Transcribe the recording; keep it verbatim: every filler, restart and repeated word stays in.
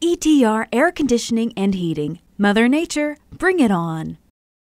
E T R Air Conditioning and Heating. Mother Nature, bring it on.